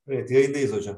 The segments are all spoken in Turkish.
Evet, yayındayız hocam.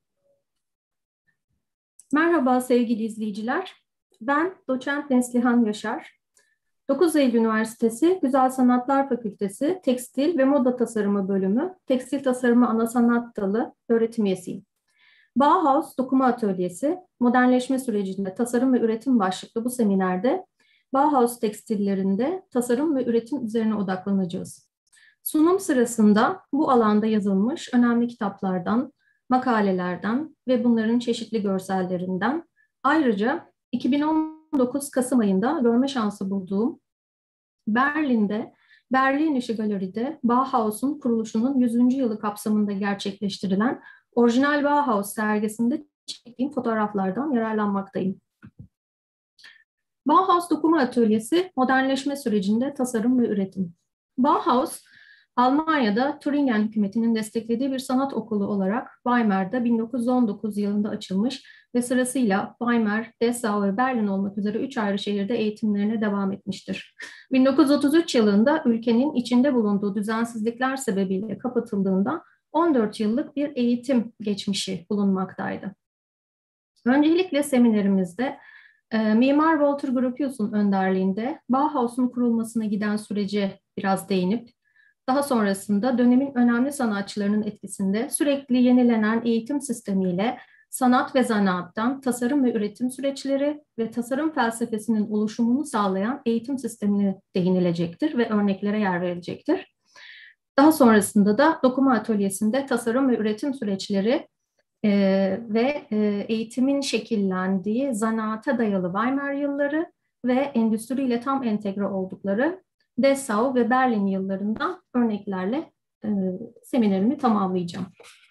Merhaba sevgili izleyiciler. Ben doçent Neslihan Yaşar. 9 Eylül Üniversitesi Güzel Sanatlar Fakültesi Tekstil ve Moda Tasarımı Bölümü Tekstil Tasarımı Anasanat Dalı öğretim üyesiyim. Bauhaus Dokuma Atölyesi, modernleşme sürecinde tasarım ve üretim başlıklı bu seminerde Bauhaus tekstillerinde tasarım ve üretim üzerine odaklanacağız. Sunum sırasında bu alanda yazılmış önemli kitaplardan, makalelerden ve bunların çeşitli görsellerinden, ayrıca 2019 Kasım ayında görme şansı bulduğum Berlin'de, Berlinische Galeri'de Bauhaus'un kuruluşunun 100. yılı kapsamında gerçekleştirilen Orijinal Bauhaus sergisinde çektiğim fotoğraflardan yararlanmaktayım. Bauhaus Dokuma Atölyesi, modernleşme sürecinde tasarım ve üretim. Bauhaus, Almanya'da Türingen hükümetinin desteklediği bir sanat okulu olarak Weimar'da 1919 yılında açılmış ve sırasıyla Weimar, Dessau ve Berlin olmak üzere 3 ayrı şehirde eğitimlerine devam etmiştir. 1933 yılında ülkenin içinde bulunduğu düzensizlikler sebebiyle kapatıldığında 14 yıllık bir eğitim geçmişi bulunmaktaydı. Öncelikle seminerimizde Mimar Walter Gropius'un önderliğinde Bauhaus'un kurulmasına giden sürece biraz değinip, daha sonrasında dönemin önemli sanatçılarının etkisinde sürekli yenilenen eğitim sistemiyle sanat ve zanaattan tasarım ve üretim süreçleri ve tasarım felsefesinin oluşumunu sağlayan eğitim sistemine değinilecektir ve örneklere yer verilecektir. Daha sonrasında da dokuma atölyesinde tasarım ve üretim süreçleri ve eğitimin şekillendiği zanaata dayalı Weimar yılları ve endüstriyle tam entegre oldukları Dessau ve Berlin yıllarından örneklerle seminerimi tamamlayacağım.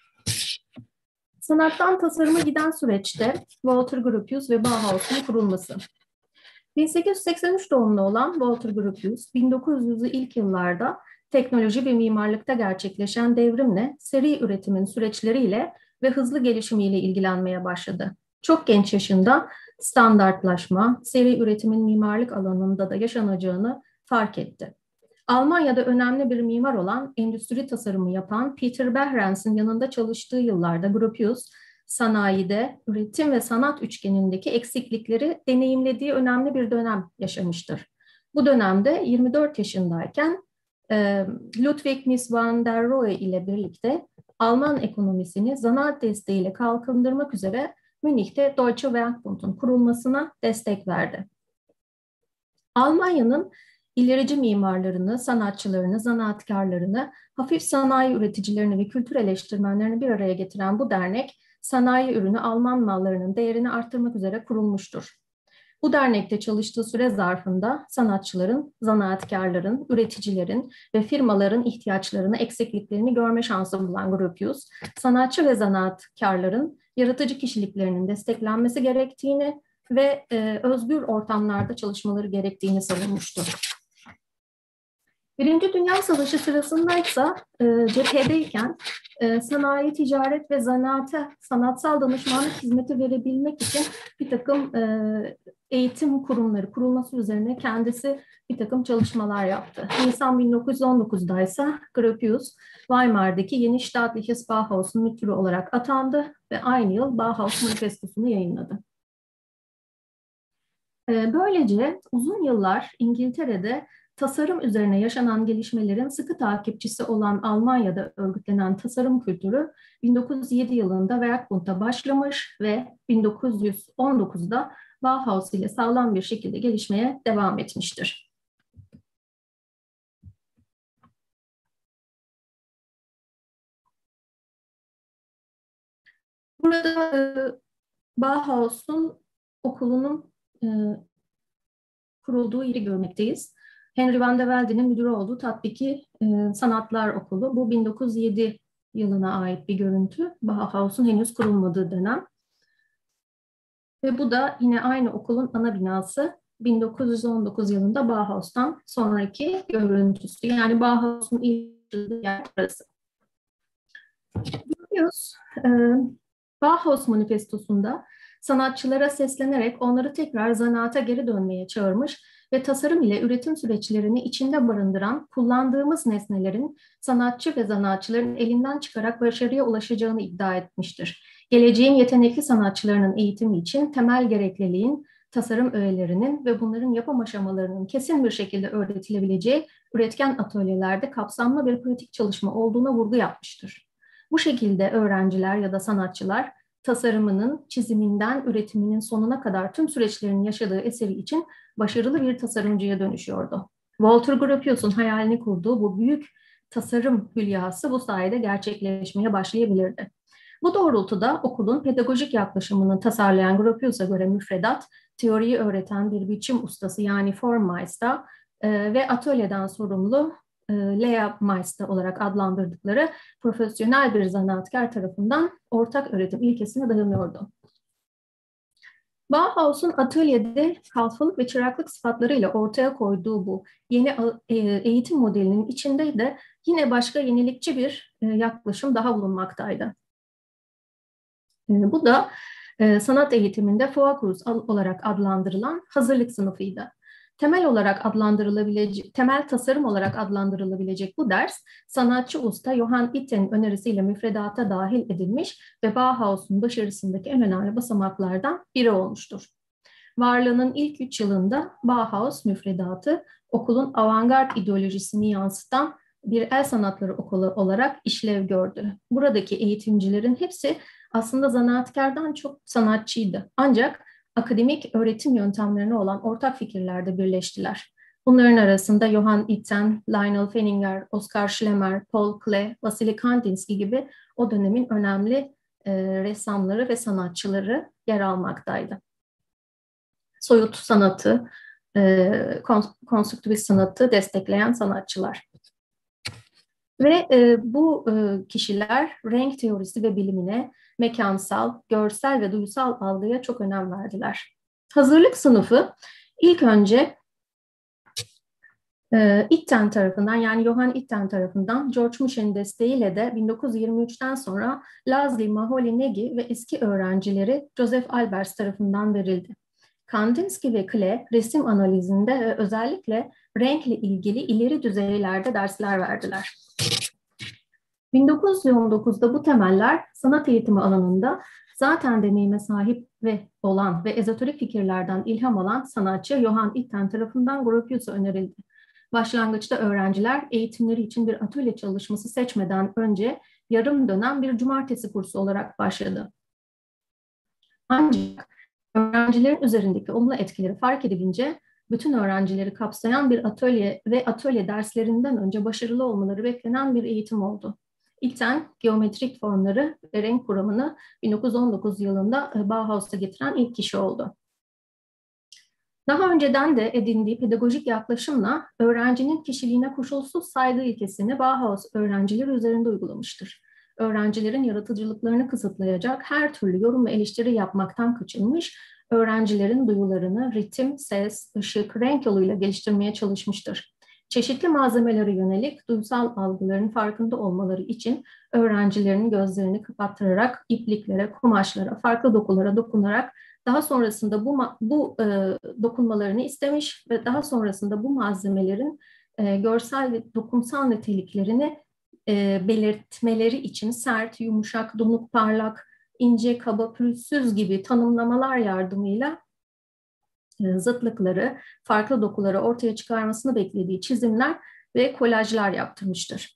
Sanattan tasarıma giden süreçte Walter Gropius ve Bauhaus'un kurulması. 1883 doğumlu olan Walter Gropius, 1900'lü ilk yıllarda teknoloji ve mimarlıkta gerçekleşen devrimle seri üretimin süreçleriyle ve hızlı gelişimiyle ilgilenmeye başladı. Çok genç yaşında standartlaşma, seri üretimin mimarlık alanında da yaşanacağını fark etti. Almanya'da önemli bir mimar olan endüstri tasarımı yapan Peter Behrens'in yanında çalıştığı yıllarda Gropius, sanayide, üretim ve sanat üçgenindeki eksiklikleri deneyimlediği önemli bir dönem yaşamıştır. Bu dönemde 24 yaşındayken Ludwig Mies van der Rohe ile birlikte Alman ekonomisini zanaat desteğiyle kalkındırmak üzere Münih'te Deutsche Werkbund'un kurulmasına destek verdi. Almanya'nın ilerici mimarlarını, sanatçılarını, zanaatkarlarını, hafif sanayi üreticilerini ve kültür eleştirmenlerini bir araya getiren bu dernek, sanayi ürünü Alman mallarının değerini arttırmak üzere kurulmuştur. Bu dernekte çalıştığı süre zarfında sanatçıların, zanaatkarların, üreticilerin ve firmaların ihtiyaçlarını, eksikliklerini görme şansı bulan Gropius, sanatçı ve zanaatkarların yaratıcı kişiliklerinin desteklenmesi gerektiğini ve özgür ortamlarda çalışmaları gerektiğini savunmuştur. Birinci Dünya Savaşı sırasındaysa cephedeyken sanayi, ticaret ve zanaata sanatsal danışmanlık hizmeti verebilmek için bir takım eğitim kurumları kurulması üzerine kendisi bir takım çalışmalar yaptı. Nisan 1919'da ise Gropius, Weimar'daki Yeni Staatliches Bauhaus'un müdürü olarak atandı ve aynı yıl Bauhaus Manifestosu'nu yayınladı. Böylece uzun yıllar İngiltere'de tasarım üzerine yaşanan gelişmelerin sıkı takipçisi olan Almanya'da örgütlenen tasarım kültürü 1907 yılında Werkbund'da başlamış ve 1919'da Bauhaus ile sağlam bir şekilde gelişmeye devam etmiştir. Burada Bauhaus'un okulunun kurulduğu yeri görmekteyiz. Henry van de Velde'nin müdürü olduğu Tatbiki Sanatlar Okulu. Bu 1907 yılına ait bir görüntü. Bauhaus'un henüz kurulmadığı dönem. Ve bu da yine aynı okulun ana binası 1919 yılında Bauhaus'tan sonraki görüntüsü. Yani Bauhaus'un ilk yer burası. Görüyoruz. Bauhaus Manifestosu'nda sanatçılara seslenerek onları tekrar zanaata geri dönmeye çağırmış ve tasarım ile üretim süreçlerini içinde barındıran kullandığımız nesnelerin sanatçı ve zanaatçıların elinden çıkarak başarıya ulaşacağını iddia etmiştir. Geleceğin yetenekli sanatçılarının eğitimi için temel gerekliliğin tasarım öğelerinin ve bunların yapım aşamalarının kesin bir şekilde öğretilebileceği üretken atölyelerde kapsamlı bir pratik çalışma olduğuna vurgu yapmıştır. Bu şekilde öğrenciler ya da sanatçılar tasarımının çiziminden üretiminin sonuna kadar tüm süreçlerini yaşadığı eseri için başarılı bir tasarımcıya dönüşüyordu. Walter Gropius'un hayalini kurduğu bu büyük tasarım hülyası bu sayede gerçekleşmeye başlayabilirdi. Bu doğrultuda okulun pedagojik yaklaşımını tasarlayan Gropius'a göre müfredat, teoriyi öğreten bir biçim ustası yani Formmeister ve atölyeden sorumlu Lehrmeister olarak adlandırdıkları profesyonel bir zanaatkar tarafından ortak öğretim ilkesine dayanıyordu. Bauhaus'un atölyede kalfalık ve çıraklık sıfatlarıyla ortaya koyduğu bu yeni eğitim modelinin içinde de yine başka yenilikçi bir yaklaşım daha bulunmaktaydı. Bu da sanat eğitiminde Foakurs olarak adlandırılan hazırlık sınıfıydı. Temel tasarım olarak adlandırılabilecek bu ders, sanatçı usta Johann Itten'in önerisiyle müfredata dahil edilmiş ve Bauhaus'un başarısındaki en önemli basamaklardan biri olmuştur. Varlığının ilk 3 yılında Bauhaus müfredatı okulun avantgard ideolojisini yansıtan bir el sanatları okulu olarak işlev gördü. Buradaki eğitimcilerin hepsi aslında zanaatkardan çok sanatçıydı. Ancak akademik öğretim yöntemlerine olan ortak fikirlerde birleştiler. Bunların arasında Johann Itten, Lionel Feininger, Oskar Schlemmer, Paul Klee, Vasily Kandinsky gibi o dönemin önemli ressamları ve sanatçıları yer almaktaydı. Soyut sanatı, konstrüktivist sanatı destekleyen sanatçılar. Ve bu kişiler renk teorisi ve bilimine, mekansal, görsel ve duysal algıya çok önem verdiler. Hazırlık sınıfı ilk önce Itten tarafından yani Johann Itten tarafından George Musch'in desteğiyle de 1923'ten sonra Laszlo Moholy-Nagy ve eski öğrencileri Joseph Albers tarafından verildi. Kandinsky ve Klee resim analizinde ve özellikle renkle ilgili ileri düzeylerde dersler verdiler. 1919'da bu temeller sanat eğitimi alanında zaten deneyime sahip olan ve ezoterik fikirlerden ilham alan sanatçı Johann Itten tarafından Gropius'a önerildi. Başlangıçta öğrenciler eğitimleri için bir atölye çalışması seçmeden önce yarım dönem bir cumartesi kursu olarak başladı. Ancak öğrencilerin üzerindeki olumlu etkileri fark edilince bütün öğrencileri kapsayan bir atölye ve atölye derslerinden önce başarılı olmaları beklenen bir eğitim oldu. Itten geometrik formları ve renk kuramını 1919 yılında Bauhaus'a getiren ilk kişi oldu. Daha önceden de edindiği pedagojik yaklaşımla öğrencinin kişiliğine koşulsuz saygı ilkesini Bauhaus öğrencileri üzerinde uygulamıştır. Öğrencilerin yaratıcılıklarını kısıtlayacak her türlü yorum ve eleştiri yapmaktan kaçınmış, öğrencilerin duyularını ritim, ses, ışık, renk yoluyla geliştirmeye çalışmıştır. Çeşitli malzemelere yönelik duysal algıların farkında olmaları için öğrencilerin gözlerini kapattırarak ipliklere, kumaşlara, farklı dokulara dokunarak daha sonrasında bu dokunmalarını istemiş ve daha sonrasında bu malzemelerin görsel ve dokunsal niteliklerini belirtmeleri için sert, yumuşak, donuk, parlak, ince, kaba, pürüzsüz gibi tanımlamalar yardımıyla zıtlıkları, farklı dokuları ortaya çıkarmasını beklediği çizimler ve kolajlar yaptırmıştır.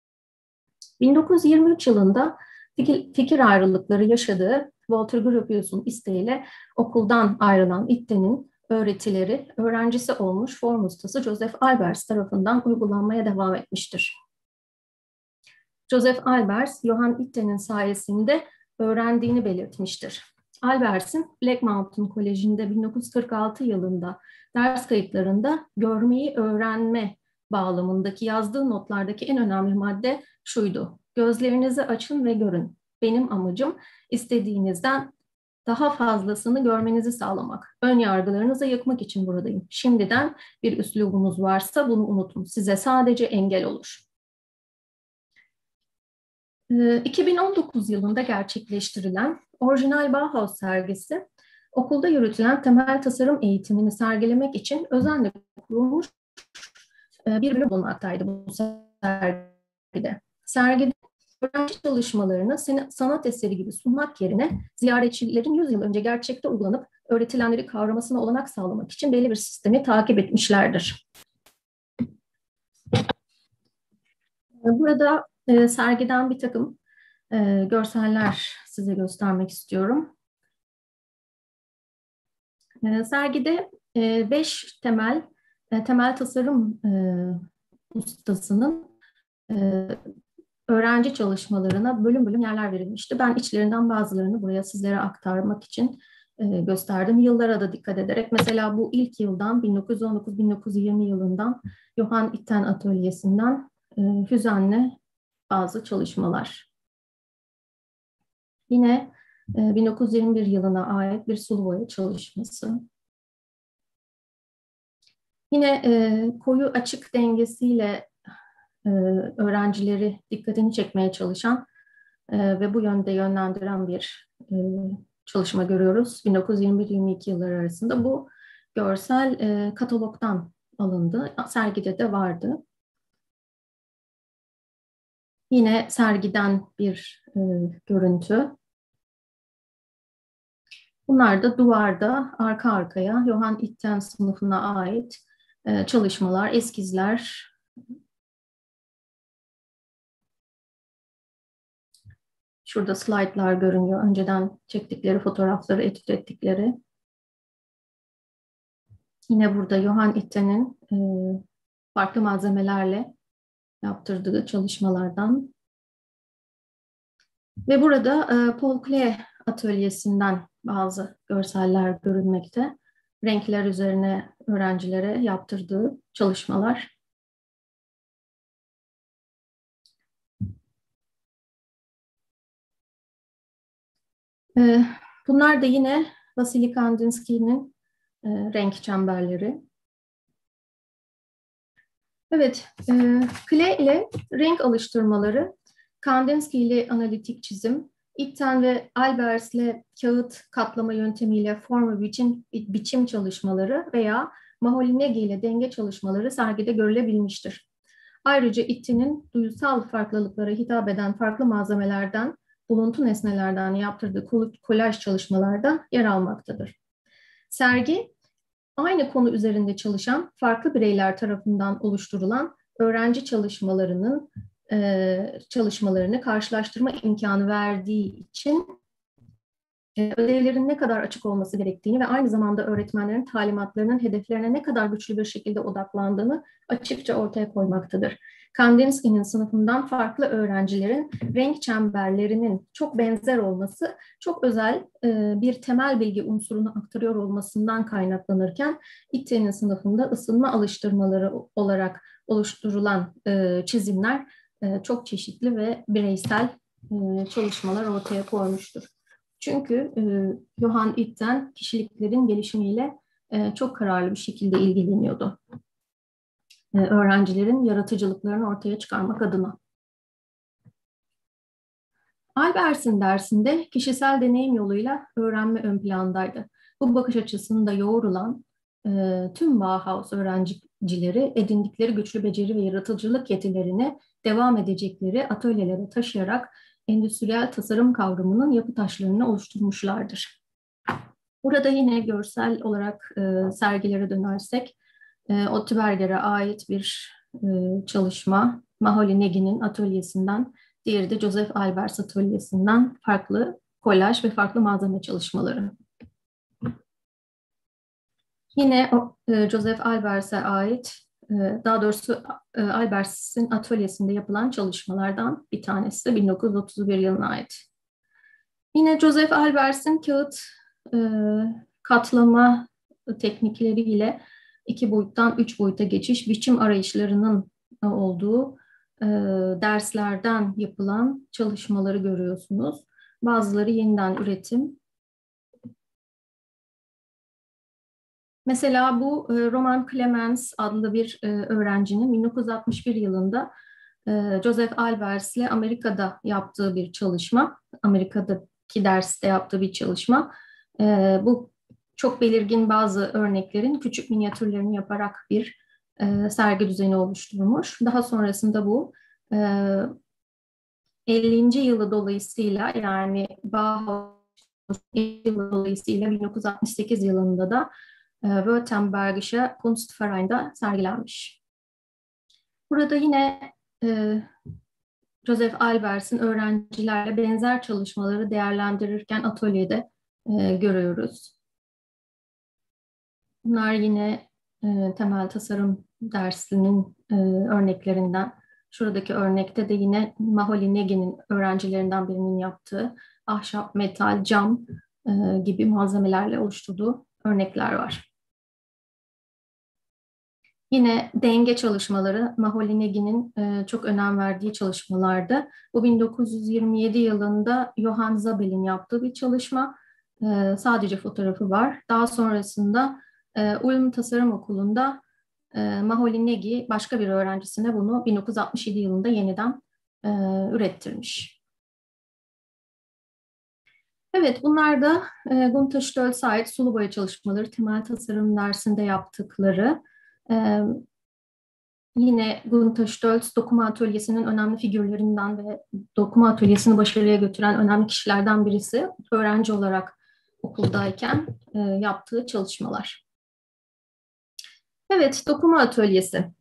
1923 yılında fikir ayrılıkları yaşadığı Walter Gropius'un isteğiyle okuldan ayrılan Itten'in öğretileri öğrencisi olmuş form ustası Joseph Albers tarafından uygulanmaya devam etmiştir. Joseph Albers, Johann Itten'in sayesinde öğrendiğini belirtmiştir. Albers'in Black Mountain Koleji'nde 1946 yılında ders kayıtlarında görmeyi öğrenme bağlamındaki yazdığı notlardaki en önemli madde şuydu: gözlerinizi açın ve görün. Benim amacım istediğinizden daha fazlasını görmenizi sağlamak. Ön yargılarınızı yıkmak için buradayım. Şimdiden bir üslubunuz varsa bunu unutun. Size sadece engel olur. 2019 yılında gerçekleştirilen Orijinal Bauhaus sergisi, Okulda yürütülen temel tasarım eğitimini sergilemek için özenle kurulmuş bir bölüm bulunmaktaydı bu sergide. Sergide öğrenci çalışmalarını sanat eseri gibi sunmak yerine ziyaretçilerin 100 yıl önce gerçekte uygulanıp öğretilenleri kavramasına olanak sağlamak için belli bir sistemi takip etmişlerdir. Burada sergiden bir takım görseller size göstermek istiyorum. Sergide 5 temel tasarım ustasının öğrenci çalışmalarına bölüm bölüm yerler verilmişti. Ben içlerinden bazılarını buraya sizlere aktarmak için gösterdim. Yıllara da dikkat ederek, mesela bu ilk yıldan 1919-1920 yılından Johann Itten atölyesinden Hüzen'le bazı çalışmalar. Yine 1921 yılına ait bir sulu boya çalışması. Yine koyu açık dengesiyle öğrencileri dikkatini çekmeye çalışan ve bu yönde yönlendiren bir çalışma görüyoruz. 1921-22 yılları arasında bu görsel katalogdan alındı. Sergide de vardı. Yine sergiden bir görüntü. Bunlar da duvarda arka arkaya Johann Itten sınıfına ait çalışmalar, eskizler. Şurada slaytlar görünüyor. Önceden çektikleri fotoğrafları, etüt ettikleri. Yine burada Johann Itten'in farklı malzemelerle yaptırdığı çalışmalardan. Ve burada Paul Klee atölyesinden bazı görseller görünmekte. Renkler üzerine öğrencilere yaptırdığı çalışmalar. Bunlar da yine Vasily Kandinsky'nin renk çemberleri. Evet, Klee ile renk alıştırmaları, Kandinsky ile analitik çizim, Itten ve Albers ile kağıt katlama yöntemiyle form ve biçim çalışmaları veya Maholy-Nagy ile denge çalışmaları sergide görülebilmiştir. Ayrıca Itten'in duyusal farklılıklara hitap eden farklı malzemelerden, buluntu nesnelerden yaptırdığı kolaj çalışmalarda yer almaktadır. Sergi, aynı konu üzerinde çalışan farklı bireyler tarafından oluşturulan öğrenci çalışmalarını karşılaştırma imkanı verdiği için ödevlerin ne kadar açık olması gerektiğini ve aynı zamanda öğretmenlerin talimatlarının hedeflerine ne kadar güçlü bir şekilde odaklandığını açıkça ortaya koymaktadır. Kandinsky'nin sınıfından farklı öğrencilerin renk çemberlerinin çok benzer olması çok özel bir temel bilgi unsurunu aktarıyor olmasından kaynaklanırken Itten'in sınıfında ısınma alıştırmaları olarak oluşturulan çizimler çok çeşitli ve bireysel çalışmalar ortaya koymuştur. Çünkü Johann Itten kişiliklerin gelişimiyle çok kararlı bir şekilde ilgileniyordu. Öğrencilerin yaratıcılıklarını ortaya çıkarmak adına. Albers'in dersinde kişisel deneyim yoluyla öğrenme ön plandaydı. Bu bakış açısında yoğrulan tüm Bauhaus öğrencileri edindikleri güçlü beceri ve yaratıcılık yetilerini devam edecekleri atölyelere taşıyarak endüstriyel tasarım kavramının yapı taşlarını oluşturmuşlardır. Burada yine görsel olarak sergilere dönersek, Otto Berger'e ait bir çalışma, Maholy-Nagy'nin atölyesinden, diğeri de Joseph Albers atölyesinden farklı kolaj ve farklı malzeme çalışmaları. Yine Joseph Albers'e ait, daha doğrusu Albers'in atölyesinde yapılan çalışmalardan bir tanesi 1931 yılına ait. Yine Joseph Albers'in kağıt katlama teknikleriyle 2 boyuttan 3 boyuta geçiş biçim arayışlarının olduğu derslerden yapılan çalışmaları görüyorsunuz. Bazıları yeniden üretim. Mesela bu Roman Clemens adlı bir öğrencinin 1961 yılında Joseph Albers ile Amerika'da yaptığı bir çalışma, Amerika'daki derste yaptığı bir çalışma. Bu çok belirgin bazı örneklerin küçük minyatürlerini yaparak bir sergi düzeni oluşturmuş. Daha sonrasında bu e, 50. yılı dolayısıyla, yani Bauhaus 50. yılı dolayısıyla 1968 yılında da Württembergische Kunstverein'da sergilenmiş. Burada yine Joseph Albers'in öğrencilerle benzer çalışmaları değerlendirirken atölyede görüyoruz. Bunlar yine temel tasarım dersinin örneklerinden. Şuradaki örnekte de yine Maholi Negi'nin öğrencilerinden birinin yaptığı ahşap, metal, cam gibi malzemelerle oluşturduğu örnekler var. Yine denge çalışmaları Maholi Negi'nin çok önem verdiği çalışmalardı. Bu 1927 yılında Johann Zabel'in yaptığı bir çalışma. Sadece fotoğrafı var. Daha sonrasında Ulm Tasarım Okulu'nda Maholi Negi başka bir öğrencisine bunu 1967 yılında yeniden ürettirmiş. Evet, bunlar da Gunther Stölz'e ait sulu boya çalışmaları, temel tasarım dersinde yaptıkları. Yine Gunther Stölz dokuma atölyesinin önemli figürlerinden ve dokuma atölyesini başarıya götüren önemli kişilerden birisi. Öğrenci olarak okuldayken yaptığı çalışmalar. Evet, dokuma atölyesi.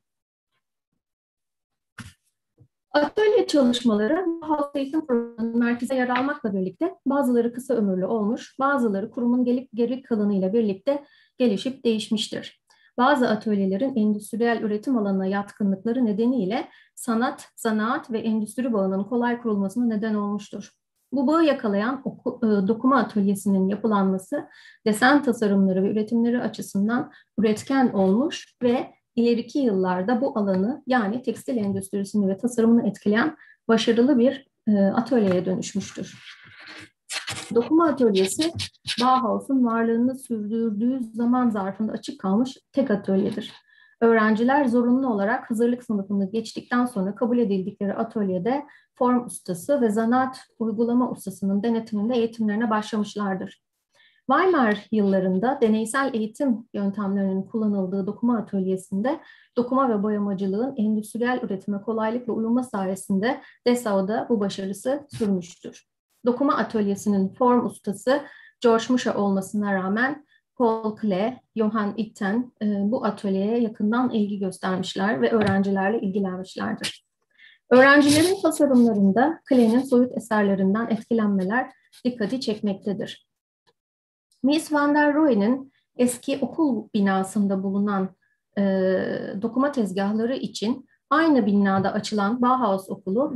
Atölye çalışmaları Bauhaus Eğitim Programı'nın merkeze yer almakla birlikte bazıları kısa ömürlü olmuş, bazıları kurumun geri kalanıyla birlikte gelişip değişmiştir. Bazı atölyelerin endüstriyel üretim alanına yatkınlıkları nedeniyle sanat, zanaat ve endüstri bağının kolay kurulmasına neden olmuştur. Bu bağı yakalayan dokuma atölyesinin yapılanması desen tasarımları ve üretimleri açısından üretken olmuş ve ileriki yıllarda bu alanı, yani tekstil endüstrisini ve tasarımını etkileyen başarılı bir atölyeye dönüşmüştür. Dokuma atölyesi Bauhaus'un varlığını sürdürdüğü zaman zarfında açık kalmış tek atölyedir. Öğrenciler zorunlu olarak hazırlık sınıfını geçtikten sonra kabul edildikleri atölyede form ustası ve zanaat uygulama ustasının denetiminde eğitimlerine başlamışlardır. Weimar yıllarında deneysel eğitim yöntemlerinin kullanıldığı dokuma atölyesinde dokuma ve boyamacılığın endüstriyel üretime kolaylıkla uyumu sayesinde Dessau'da bu başarısı sürmüştür. Dokuma atölyesinin form ustası George Musha olmasına rağmen Paul Klee, Johann Itten bu atölyeye yakından ilgi göstermişler ve öğrencilerle ilgilenmişlerdir. Öğrencilerin tasarımlarında Klee'nin soyut eserlerinden etkilenmeler dikkati çekmektedir. Mies van der Rohe'nin eski okul binasında bulunan dokuma tezgahları için aynı binada açılan Bauhaus Okulu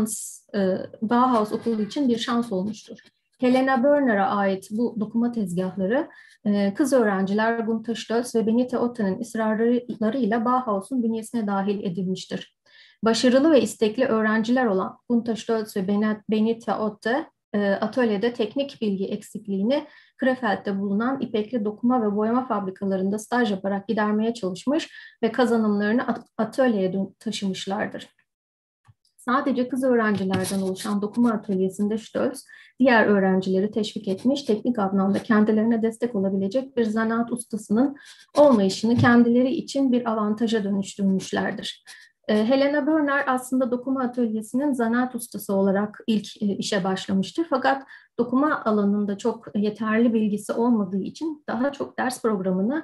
Bauhaus Okulu için bir şans olmuştur. Helena Börner'a ait bu dokuma tezgahları kız öğrenciler Gunther Stölz ve Benita Otto'nun ısrarlarıyla Bauhaus'un bünyesine dahil edilmiştir. Başarılı ve istekli öğrenciler olan Gunther Stölz ve Benita Otto atölyede teknik bilgi eksikliğini Krefeld'de bulunan ipekli dokuma ve boyama fabrikalarında staj yaparak gidermeye çalışmış ve kazanımlarını atölyeye taşımışlardır. Sadece kız öğrencilerden oluşan dokuma atölyesinde Stölz, diğer öğrencileri teşvik etmiş, teknik anlamda kendilerine destek olabilecek bir zanaat ustasının olmayışını kendileri için bir avantaja dönüştürmüşlerdir. Helena Börner aslında dokuma atölyesinin zanaat ustası olarak ilk işe başlamıştır. Fakat dokuma alanında çok yeterli bilgisi olmadığı için daha çok ders programını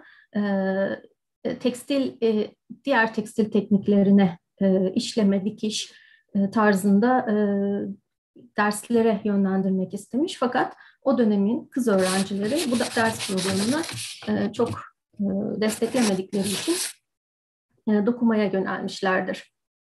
diğer tekstil tekniklerine işleme, dikiş tarzında derslere yönlendirmek istemiş. Fakat o dönemin kız öğrencileri bu ders programını çok desteklemedikleri için dokumaya yönelmişlerdir.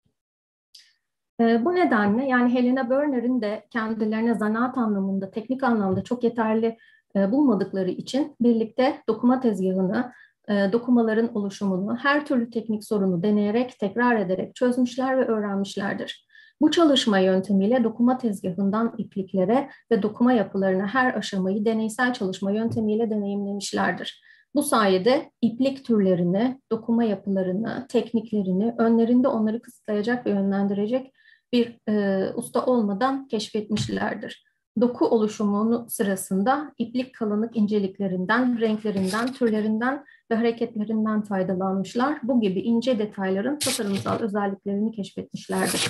Bu nedenle yani Helena Börner'in de kendilerine zanaat anlamında, teknik anlamda çok yeterli bulmadıkları için birlikte dokuma tezgahını, dokumaların oluşumunu, her türlü teknik sorunu deneyerek, tekrar ederek çözmüşler ve öğrenmişlerdir. Bu çalışma yöntemiyle dokuma tezgahından ipliklere ve dokuma yapılarına her aşamayı deneysel çalışma yöntemiyle deneyimlemişlerdir. Bu sayede iplik türlerini, dokuma yapılarını, tekniklerini önlerinde onları kısıtlayacak ve yönlendirecek bir usta olmadan keşfetmişlerdir. Doku oluşumu sırasında iplik kalınlık inceliklerinden, renklerinden, türlerinden ve hareketlerinden faydalanmışlar. Bu gibi ince detayların tasarımsal özelliklerini keşfetmişlerdir.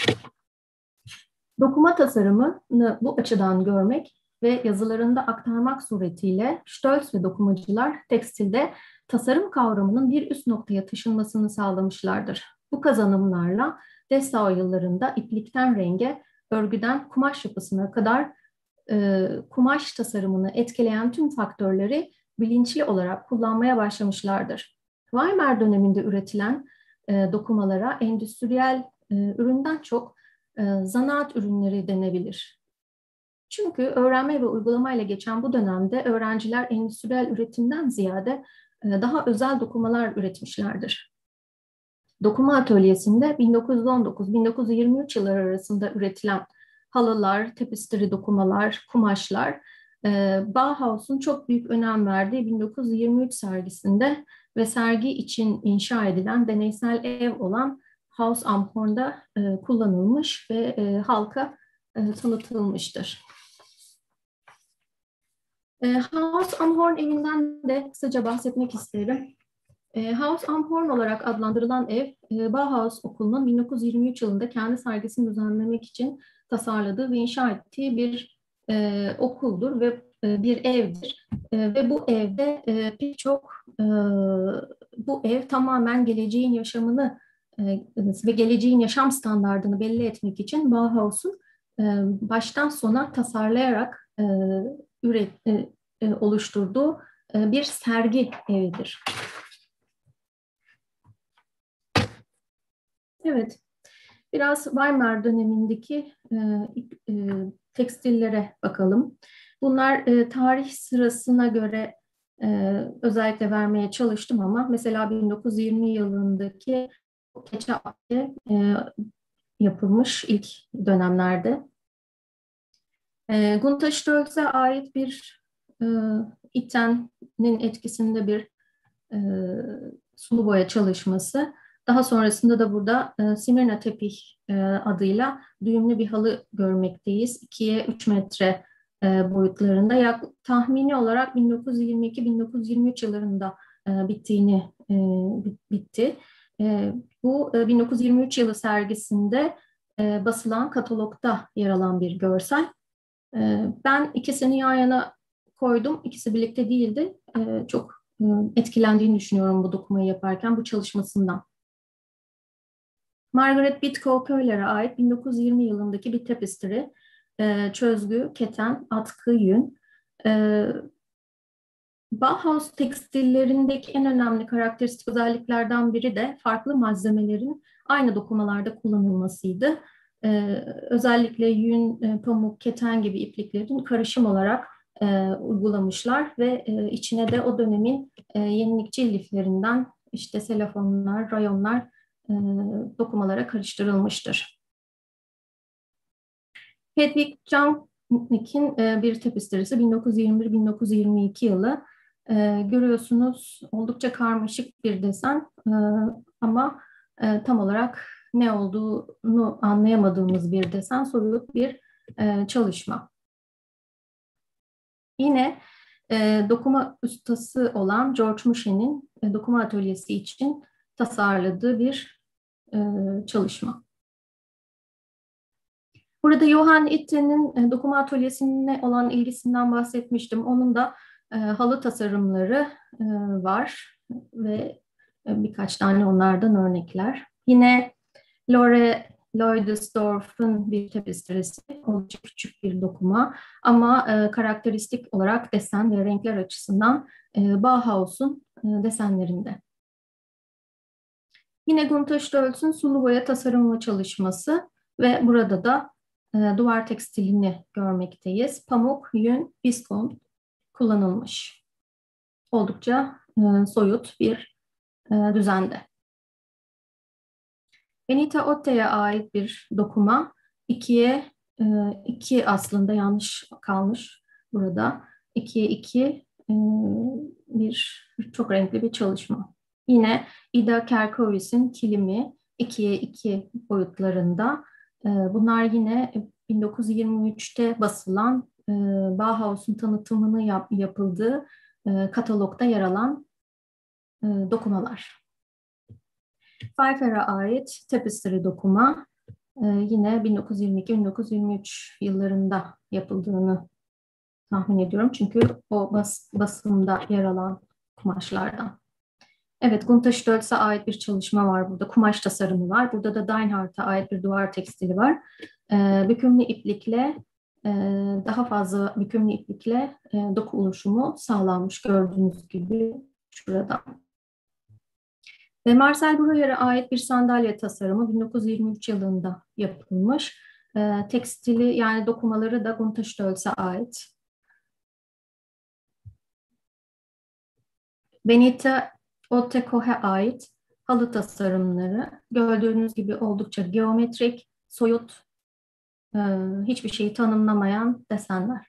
Dokuma tasarımını bu açıdan görmek ve yazılarında aktarmak suretiyle Stolz ve dokumacılar tekstilde tasarım kavramının bir üst noktaya taşınmasını sağlamışlardır. Bu kazanımlarla Dessau yıllarında iplikten renge, örgüden kumaş yapısına kadar kumaş tasarımını etkileyen tüm faktörleri bilinçli olarak kullanmaya başlamışlardır. Weimar döneminde üretilen dokumalara endüstriyel üründen çok zanaat ürünleri denebilir. Çünkü öğrenme ve uygulamayla geçen bu dönemde öğrenciler endüstriyel üretimden ziyade daha özel dokumalar üretmişlerdir. Dokuma atölyesinde 1919-1923 yılları arasında üretilen halılar, tapestry dokumalar, kumaşlar, Bauhaus'un çok büyük önem verdiği 1923 sergisinde ve sergi için inşa edilen deneysel ev olan Haus am Horn'da kullanılmış ve halka tanıtılmıştır. Haus am Horn evinden de kısaca bahsetmek isterim. Haus am Horn olarak adlandırılan ev, Bauhaus Okulu'nun 1923 yılında kendi sergisini düzenlemek için tasarladığı ve inşa ettiği bir okuldur ve bir evdir. Ve bu evde bu ev tamamen geleceğin yaşamını ve geleceğin yaşam standardını belli etmek için Bauhaus'un baştan sona tasarlayarak oluşturduğu bir sergi evidir. Evet, biraz Weimar dönemindeki tekstillere bakalım. Bunlar tarih sırasına göre özellikle vermeye çalıştım ama mesela 1920 yılındaki keçe yapılmış ilk dönemlerde. Gunther Stolz'e ait bir Itten'in etkisinde bir sulu boya çalışması. Daha sonrasında da burada Simirna tepih adıyla düğümlü bir halı görmekteyiz. 2'ye 3 metre boyutlarında. Tahmini olarak 1922-1923 yıllarında bitti. Bu 1923 yılı sergisinde basılan katalogda yer alan bir görsel. Ben ikisini yan yana koydum. İkisi birlikte değildi. Çok etkilendiğini düşünüyorum bu dokumayı yaparken, bu çalışmasından. Margaret Bitcoe Köyler'e ait 1920 yılındaki bir tapestry, çözgü, keten, atkı, yün. Bauhaus tekstillerindeki en önemli karakteristik özelliklerden biri de farklı malzemelerin aynı dokumalarda kullanılmasıydı. Özellikle yün, pamuk, keten gibi ipliklerin karışım olarak uygulamışlar ve içine de o dönemin yenilikçi liflerinden işte selafonlar, rayonlar dokumalara karıştırılmıştır. Hedwig Janknick'in bir tapestry'si 1921-1922 yılı. Görüyorsunuz oldukça karmaşık bir desen ama tam olarak ne olduğunu anlayamadığımız bir desen, soyut bir çalışma. Yine dokuma ustası olan George Mouchet'in dokuma atölyesi için tasarladığı bir çalışma. Burada Johann Itten'in dokuma atölyesine olan ilgisinden bahsetmiştim. Onun da halı tasarımları var ve birkaç tane onlardan örnekler. Yine Lore Leudesdorff'un bir tapestry'si, oldukça küçük bir dokuma ama karakteristik olarak desen ve renkler açısından Bauhaus'un desenlerinde. Yine Gunther Stolz'un sulu boya tasarımı çalışması ve burada da duvar tekstilini görmekteyiz. Pamuk, yün, viskon kullanılmış. Oldukça soyut bir düzende. Benita Otte'ye ait bir dokuma. İki aslında yanlış kalmış burada. 2'ye 2 bir çok renkli bir çalışma. Yine Ida Kerkovis'in kilimi 2'ye 2 boyutlarında. Bunlar yine 1923'te basılan Bauhaus'un tanıtımını yapıldığı katalogda yer alan dokumalar. Pfeiffer'e ait Tapestry dokuma yine 1922-1923 yıllarında yapıldığını tahmin ediyorum. Çünkü o basımda yer alan kumaşlardan. Evet, Gunther Stölz'e ait bir çalışma var burada. Kumaş tasarımı var. Burada da Deinhardt'a ait bir duvar tekstili var. Bükümlü iplikle, daha fazla bükümlü iplikle doku oluşumu sağlanmış gördüğünüz gibi şurada. Ve Marcel Breuer'e ait bir sandalye tasarımı 1923 yılında yapılmış. Tekstili yani dokumaları da Gunther Stölz'e ait. Benita Otteko'ya ait halı tasarımları gördüğünüz gibi oldukça geometrik, soyut, hiçbir şeyi tanımlamayan desenler.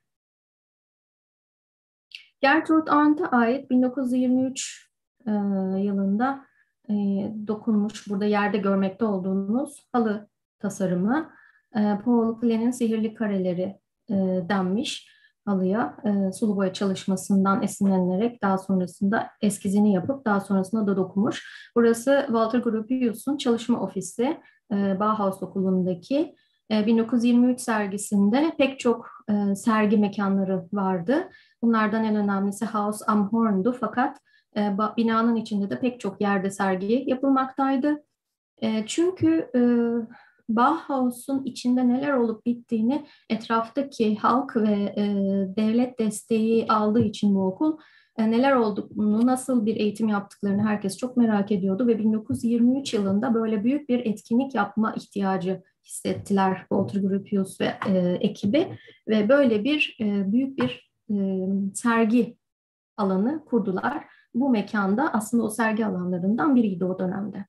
Gertrude Arndt'a ait 1923 yılında dokunmuş, burada yerde görmekte olduğunuz halı tasarımı. Paul Klee'nin sihirli kareleri denmiş halıya. Sulu boya çalışmasından esinlenerek daha sonrasında eskizini yapıp daha sonrasında da dokunmuş. Burası Walter Gropius'un çalışma ofisi, Bauhaus Okulu'ndaki. 1923 sergisinde pek çok sergi mekanları vardı. Bunlardan en önemlisi Haus am Horn'du, fakat binanın içinde de pek çok yerde sergi yapılmaktaydı. Çünkü Bauhaus'un içinde neler olup bittiğini etraftaki halk ve devlet desteği aldığı için bu okul neler olduğunu, nasıl bir eğitim yaptıklarını herkes çok merak ediyordu ve 1923 yılında böyle büyük bir etkinlik yapma ihtiyacı hissettiler Walter Gropius ve ekibi ve böyle bir büyük bir sergi alanı kurdular. Bu mekanda aslında o sergi alanlarından biriydi o dönemde.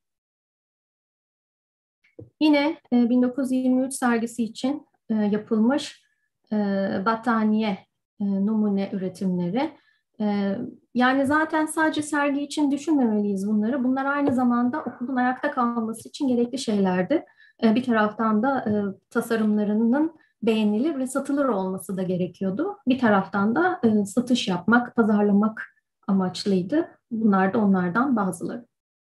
Yine 1923 sergisi için yapılmış battaniye numune üretimleri. Yani zaten sadece sergi için düşünmemeliyiz bunları. Bunlar aynı zamanda okulun ayakta kalması için gerekli şeylerdi. Bir taraftan da tasarımlarının beğenilir ve satılır olması da gerekiyordu. Bir taraftan da satış yapmak, pazarlamak amaçlıydı. Bunlar da onlardan bazıları.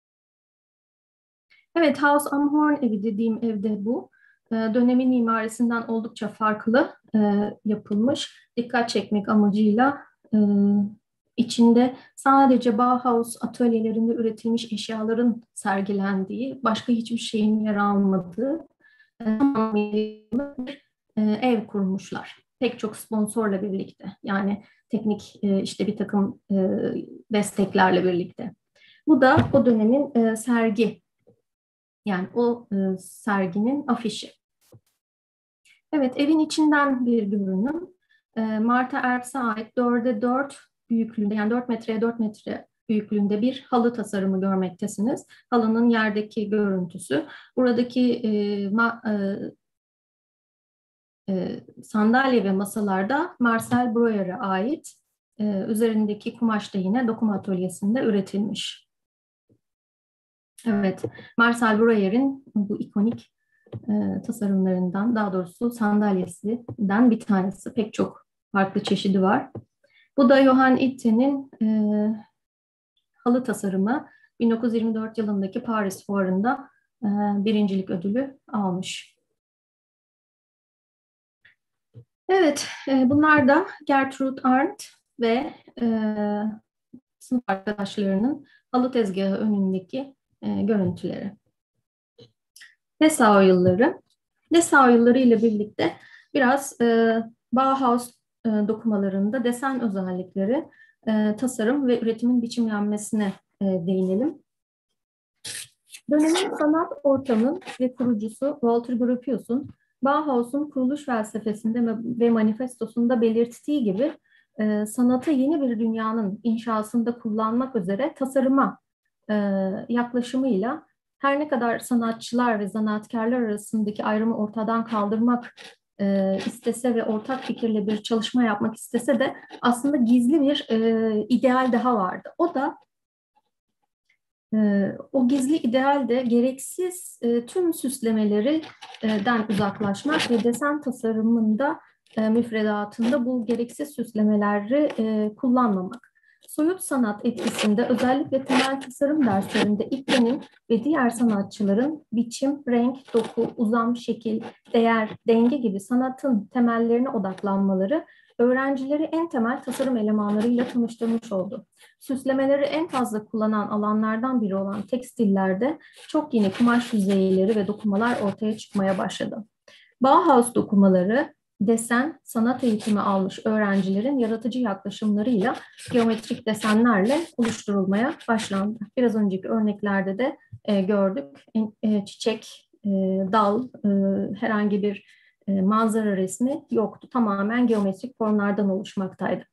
Evet, House am Horn evi dediğim evde bu. Dönemin mimarisinden oldukça farklı yapılmış. Dikkat çekmek amacıyla içinde sadece Bauhaus atölyelerinde üretilmiş eşyaların sergilendiği, başka hiçbir şeyin yer almadığı bir ev kurmuşlar. Pek çok sponsorla birlikte. Yani teknik işte bir takım desteklerle birlikte. Bu da o dönemin sergi. Yani o serginin afişi. Evet, evin içinden bir görünüm. Martha Erbs'e ait 4'e 4 büyüklüğünde, yani 4 metreye 4 metre büyüklüğünde bir halı tasarımı görmektesiniz. Halının yerdeki görüntüsü. Buradaki sandalye ve masalarda Marcel Breuer'e ait. Üzerindeki kumaş da yine dokuma atölyesinde üretilmiş. Evet, Marcel Breuer'in bu ikonik tasarımlarından, daha doğrusu sandalyesinden bir tanesi. Pek çok farklı çeşidi var. Bu da Johann Itte'nin halı tasarımı. 1924 yılındaki Paris Fuarı'nda birincilik ödülü almış. Evet, bunlar da Gertrude Arndt ve sınıf arkadaşlarının halı tezgahı önündeki görüntüleri. Dessau yılları. Dessau yılları ile birlikte biraz Bauhaus dokumalarında desen özellikleri, tasarım ve üretimin biçimlenmesine değinelim. Dönemin sanat ortamının ve kurucusu Walter Gropius'un Bauhaus'un kuruluş felsefesinde ve manifestosunda belirttiği gibi sanatı yeni bir dünyanın inşasında kullanmak üzere tasarıma yaklaşımıyla her ne kadar sanatçılar ve zanaatkarlar arasındaki ayrımı ortadan kaldırmak istese ve ortak fikirle bir çalışma yapmak istese de aslında gizli bir ideal daha vardı. O da O gizli ideal de gereksiz tüm süslemelerden uzaklaşmak ve desen tasarımında müfredatında bu gereksiz süslemeleri kullanmamak. Soyut sanat etkisinde özellikle temel tasarım derslerinde İlken'in ve diğer sanatçıların biçim, renk, doku, uzam, şekil, değer, denge gibi sanatın temellerine odaklanmaları öğrencileri en temel tasarım elemanlarıyla tanıştırmış oldu. Süslemeleri en fazla kullanan alanlardan biri olan tekstillerde çok yeni kumaş yüzeyleri ve dokumalar ortaya çıkmaya başladı. Bauhaus dokumaları, desen, sanat eğitimi almış öğrencilerin yaratıcı yaklaşımlarıyla geometrik desenlerle oluşturulmaya başlandı. Biraz önceki örneklerde de gördük. Çiçek, dal, herhangi bir manzara resmi yoktu. Tamamen geometrik formlardan oluşmaktaydı.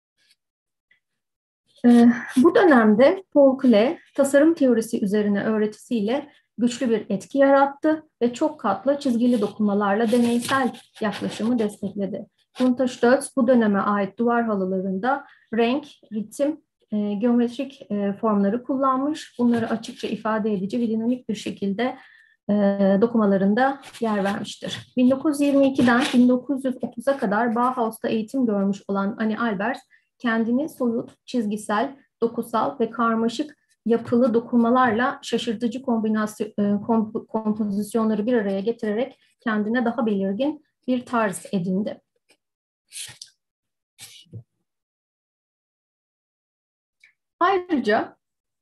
Bu dönemde Paul Klee, tasarım teorisi üzerine öğretisiyle güçlü bir etki yarattı ve çok katlı çizgili dokumalarla deneysel yaklaşımı destekledi. Gunther Stölz bu döneme ait duvar halılarında renk, ritim, geometrik formları kullanmış. Bunları açıkça ifade edici ve dinamik bir şekilde dokumalarında yer vermiştir. 1922'den 1930'a kadar Bauhaus'ta eğitim görmüş olan Annie Albers, kendini soyut, çizgisel, dokusal ve karmaşık yapılı dokumalarla şaşırtıcı kompozisyonları bir araya getirerek kendine daha belirgin bir tarz edindi. Ayrıca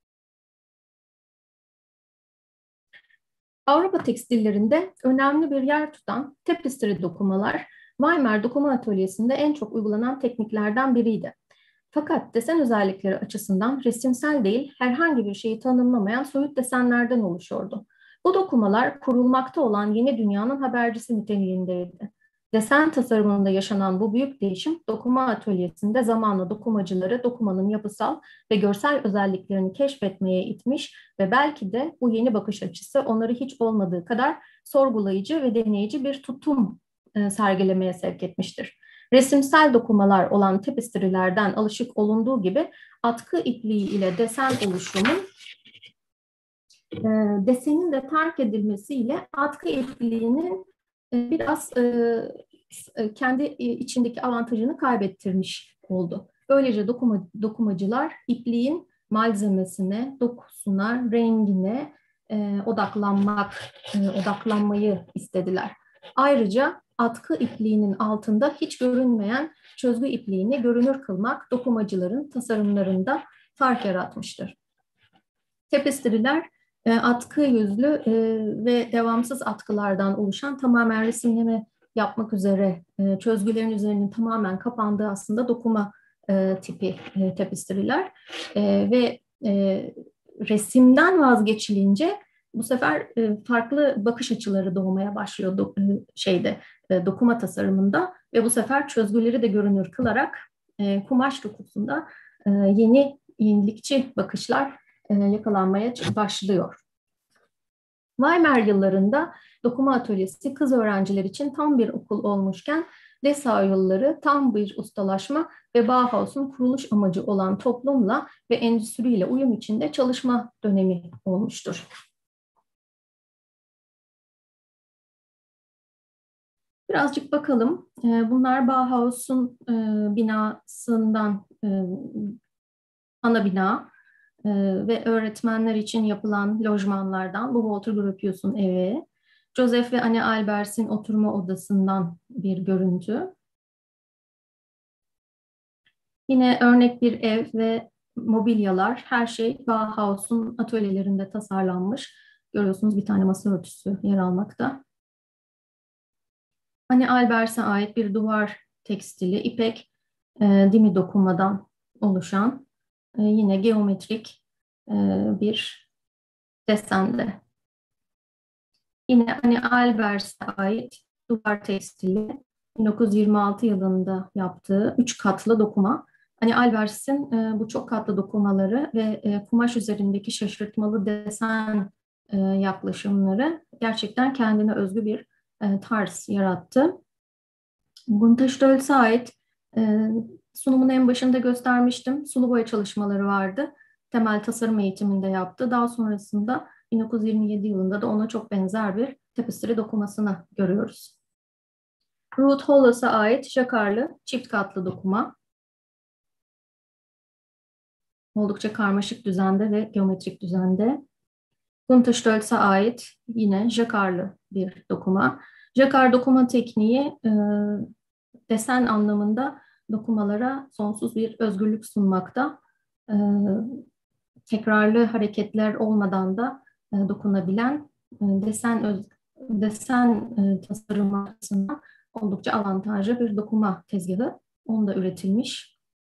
Avrupa tekstillerinde önemli bir yer tutan tapestry dokumalar, Weimar Dokuma Atölyesi'nde en çok uygulanan tekniklerden biriydi. Fakat desen özellikleri açısından resimsel değil, herhangi bir şeyi tanımlamayan soyut desenlerden oluşuyordu. Bu dokumalar kurulmakta olan yeni dünyanın habercisi niteliğindeydi. Desen tasarımında yaşanan bu büyük değişim, dokuma atölyesinde zamanla dokumacıları dokumanın yapısal ve görsel özelliklerini keşfetmeye itmiş ve belki de bu yeni bakış açısı onları hiç olmadığı kadar sorgulayıcı ve deneyici bir tutum sergilemeye sevk etmiştir. Resimsel dokumalar olan tapestry'lerden alışık olunduğu gibi atkı ipliği ile desen oluşumu, desenin de terk edilmesiyle atkı ipliğinin biraz kendi içindeki avantajını kaybettirmiş oldu. Böylece dokumacılar ipliğin malzemesine, dokusuna, rengine odaklanmayı istediler. Ayrıca atkı ipliğinin altında hiç görünmeyen çözgü ipliğini görünür kılmak dokumacıların tasarımlarında fark yaratmıştır. Tapestry'ler atkı yüzlü ve devamsız atkılardan oluşan tamamen resimleme yapmak üzere çözgülerin üzerinin tamamen kapandığı aslında dokuma tipi tapestry'ler ve resimden vazgeçilince bu sefer farklı bakış açıları doğmaya başlıyor dokuma tasarımında ve bu sefer çözgüleri de görünür kılarak kumaş dokusunda yenilikçi bakışlar yakalanmaya başlıyor. Weimar yıllarında dokuma atölyesi kız öğrenciler için tam bir okul olmuşken Dessau yılları tam bir ustalaşma ve Bauhaus'un kuruluş amacı olan toplumla ve endüstriyle uyum içinde çalışma dönemi olmuştur. Birazcık bakalım. Bunlar Bauhaus'un binasından ana bina ve öğretmenler için yapılan lojmanlardan. Bu Walter Gropius'un evi. Joseph ve Annie Albers'in oturma odasından bir görüntü. Yine örnek bir ev ve mobilyalar, her şey Bauhaus'un atölyelerinde tasarlanmış. Görüyorsunuz bir tane masa örtüsü yer almakta. Annie Albers'e ait bir duvar tekstili, ipek dimi dokumadan oluşan yine geometrik bir desende. Yine Annie Albers'e ait duvar tekstili 1926 yılında yaptığı 3 katlı dokuma. Annie Albers'in bu çok katlı dokumaları ve kumaş üzerindeki şaşırtmalı desen yaklaşımları gerçekten kendine özgü bir tarz yarattı. Gunther Stölz'e ait sunumun en başında göstermiştim. Sulu boya çalışmaları vardı. temel tasarım eğitiminde yaptı. Daha sonrasında 1927 yılında da ona çok benzer bir tapestry dokumasını görüyoruz. Ruth Hollas'a ait jakarlı çift katlı dokuma. Oldukça karmaşık düzende ve geometrik düzende. Gunther Stölz'e ait yine jakarlı bir dokuma. Jakar dokuma tekniği desen anlamında dokumalara sonsuz bir özgürlük sunmakta. E, Tekrarlı hareketler olmadan da dokunabilen desen tasarımı açısından oldukça avantajlı bir dokuma tezgahı. Onu da üretilmiş.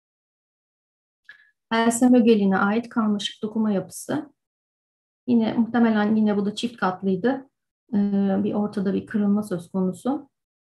Else Mögelin'e ait karmaşık dokuma yapısı. Yine muhtemelen yine bu da çift katlıydı. Bir ortada bir kırılma söz konusu.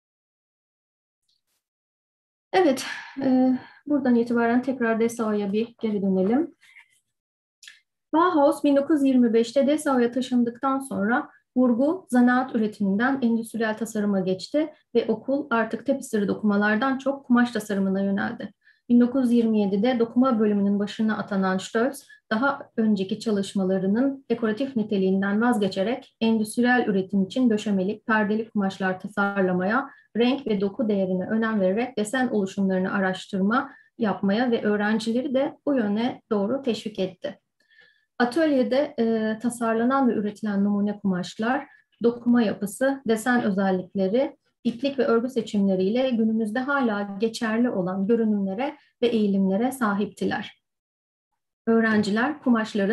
Evet, buradan itibaren tekrar Dessau'ya bir geri dönelim. Bauhaus 1925'te Dessau'ya taşındıktan sonra vurgu zanaat üretiminden endüstriyel tasarıma geçti ve okul artık tapestry dokumalardan çok kumaş tasarımına yöneldi. 1927'de dokuma bölümünün başına atanan Stölz, daha önceki çalışmalarının dekoratif niteliğinden vazgeçerek endüstriyel üretim için döşemelik, perdeli kumaşlar tasarlamaya, renk ve doku değerine önem vererek desen oluşumlarını yapmaya ve öğrencileri de bu yöne doğru teşvik etti. Atölyede tasarlanan ve üretilen numune kumaşlar, dokuma yapısı, desen özellikleri, iplik ve örgü seçimleriyle günümüzde hala geçerli olan görünümlere ve eğilimlere sahiptiler. Öğrenciler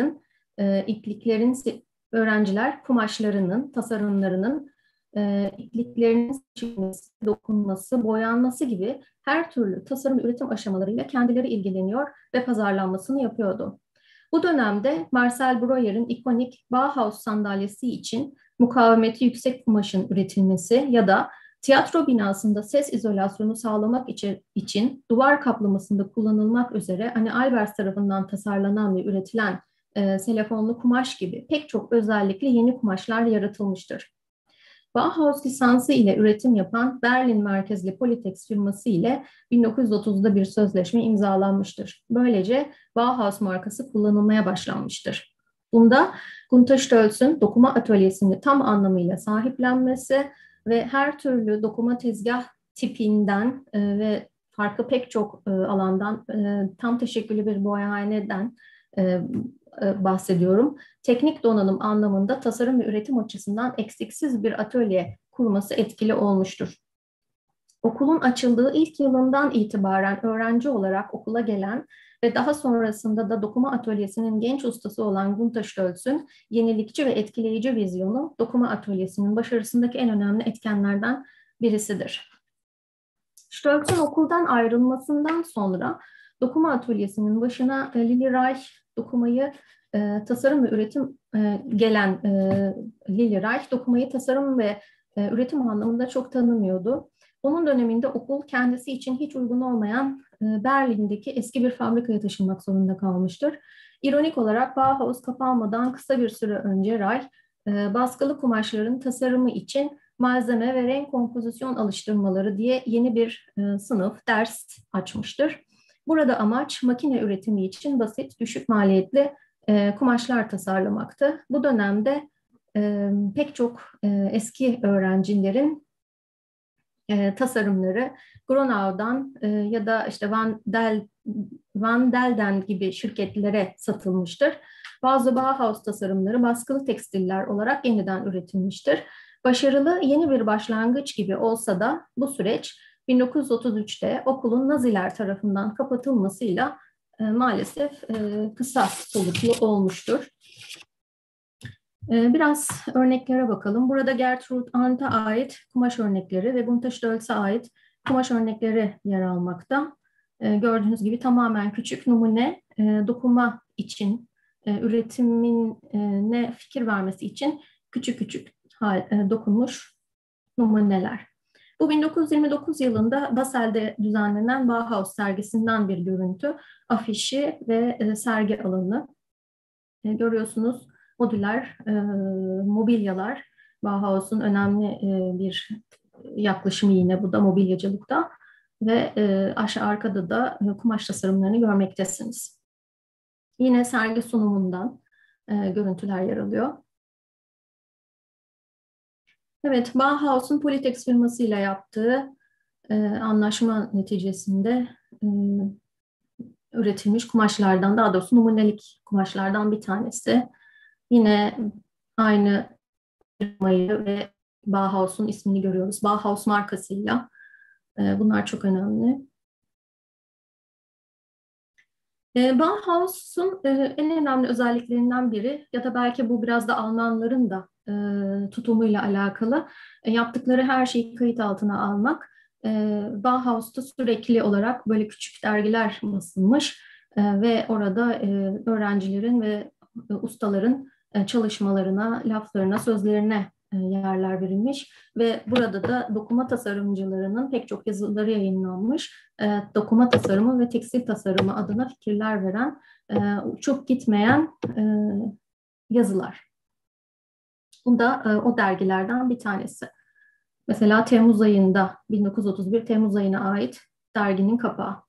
kumaşlarının, tasarımlarının, ipliklerinin seçilmesi, dokunması, boyanması gibi her türlü tasarım üretim aşamalarıyla kendileri ilgileniyor ve pazarlanmasını yapıyordu. Bu dönemde Marcel Breuer'in ikonik Bauhaus sandalyesi için mukavemeti yüksek kumaşın üretilmesi ya da tiyatro binasında ses izolasyonu sağlamak için duvar kaplamasında kullanılmak üzere Anne Albers tarafından tasarlanan ve üretilen selefonlu kumaş gibi pek çok özellikli yeni kumaşlar yaratılmıştır. Bauhaus lisansı ile üretim yapan Berlin merkezli Politex firması ile 1930'da bir sözleşme imzalanmıştır. Böylece Bauhaus markası kullanılmaya başlanmıştır. Bunda Gunther Stölz'ün dokuma atölyesini tam anlamıyla sahiplenmesi ve her türlü dokuma tezgah tipinden ve farklı pek çok alandan tam teşekküllü bir boyahaneden bahsediyorum. Teknik donanım anlamında tasarım ve üretim açısından eksiksiz bir atölye kurması etkili olmuştur. Okulun açıldığı ilk yılından itibaren öğrenci olarak okula gelen ve daha sonrasında da dokuma atölyesinin genç ustası olan Gunther Stölz'ün yenilikçi ve etkileyici vizyonu dokuma atölyesinin başarısındaki en önemli etkenlerden birisidir. Stölz'ün okuldan ayrılmasından sonra dokuma atölyesinin başına Lili Reich dokumayı tasarım ve üretim gelen Lili Reich dokumayı tasarım ve üretim anlamında çok tanımıyordu. Onun döneminde okul kendisi için hiç uygun olmayan Berlin'deki eski bir fabrikaya taşınmak zorunda kalmıştır. İronik olarak Bauhaus kapanmadan kısa bir süre önce Reich baskılı kumaşların tasarımı için malzeme ve renk kompozisyon alıştırmaları diye yeni bir ders açmıştır. Burada amaç makine üretimi için basit, düşük maliyetli kumaşlar tasarlamaktı. Bu dönemde pek çok eski öğrencilerin tasarımları Gronau'dan ya da işte Van Delden gibi şirketlere satılmıştır. Bazı Bauhaus tasarımları baskılı tekstiller olarak yeniden üretilmiştir. Başarılı yeni bir başlangıç gibi olsa da bu süreç 1933'te okulun Naziler tarafından kapatılmasıyla maalesef kısa soluklu olmuştur. Biraz örneklere bakalım. Burada Gertrude Arndt'a ait kumaş örnekleri ve Gunther Stölz'e ait kumaş örnekleri yer almakta. Gördüğünüz gibi tamamen küçük numune dokuma için, üretimine fikir vermesi için küçük küçük dokunmuş numuneler. Bu 1929 yılında Basel'de düzenlenen Bauhaus sergisinden bir görüntü, afişi ve sergi alanı. Görüyorsunuz modüler mobilyalar, Bauhaus'un önemli bir yaklaşımı yine bu da mobilyacılıkta ve aşağı arkada da kumaş tasarımlarını görmektesiniz. Yine sergi sunumundan görüntüler yer alıyor. Evet, Bauhaus'un Politex firmasıyla yaptığı anlaşma neticesinde üretilmiş kumaşlardan, daha doğrusu numunelik kumaşlardan bir tanesi. Yine aynı firmayı ve Bauhaus'un ismini görüyoruz. Bauhaus markasıyla. Bunlar çok önemli. Bauhaus'un en önemli özelliklerinden biri, ya da belki bu biraz da Almanların da tutumuyla alakalı, yaptıkları her şeyi kayıt altına almak. Bauhaus'ta sürekli olarak böyle küçük dergiler basılmış ve orada öğrencilerin ve ustaların çalışmalarına, laflarına, sözlerine yerler verilmiş ve burada da dokuma tasarımcılarının pek çok yazıları yayınlanmış. Dokuma tasarımı ve tekstil tasarımı adına fikirler veren, uçup gitmeyen yazılar. Bu da o dergilerden bir tanesi. Mesela Temmuz ayında, 1931 Temmuz ayına ait derginin kapağı.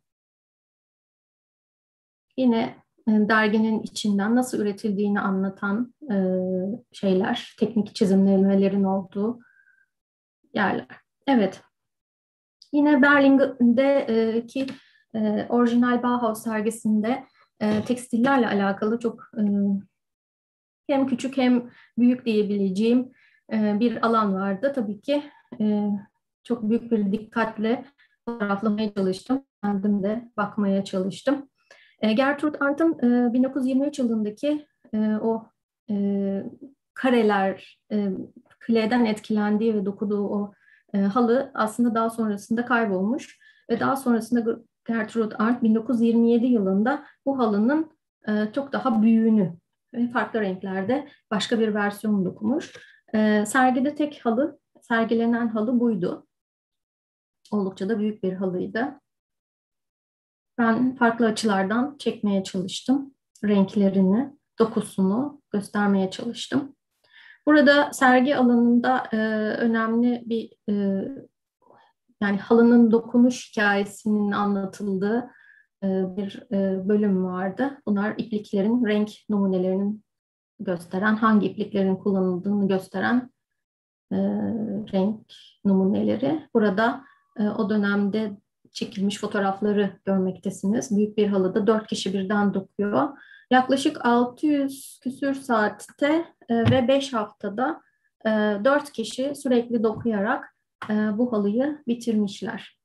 Yine derginin içinden nasıl üretildiğini anlatan şeyler, teknik çizimlemelerin olduğu yerler. Evet, yine Berlin'deki orijinal Bauhaus sergisinde tekstillerle alakalı çok hem küçük hem büyük diyebileceğim bir alan vardı. Tabii ki çok büyük bir dikkatle fotoğraflamaya çalıştım. Kendim de bakmaya çalıştım. Gertrude Arndt'ın 1923 yılındaki o kareler, kleden etkilendiği ve dokuduğu o halı aslında daha sonrasında kaybolmuş. Ve daha sonrasında Gertrude Arndt 1927 yılında bu halının çok daha büyüğünü ve farklı renklerde başka bir versiyonu dokumuş. Sergide tek halı, sergilenen halı buydu. Oldukça da büyük bir halıydı. Ben farklı açılardan çekmeye çalıştım. Renklerini, dokusunu göstermeye çalıştım. Burada sergi alanında önemli bir yani halının dokunuş hikayesinin anlatıldığı bir bölüm vardı. Bunlar ipliklerin renk numunelerinin gösteren, hangi ipliklerin kullanıldığını gösteren renk numuneleri. Burada o dönemde çekilmiş fotoğrafları görmektesiniz. Büyük bir halıda 4 kişi birden dokuyor. Yaklaşık 600 küsür saatte ve 5 haftada 4 kişi sürekli dokuyarak bu halıyı bitirmişler.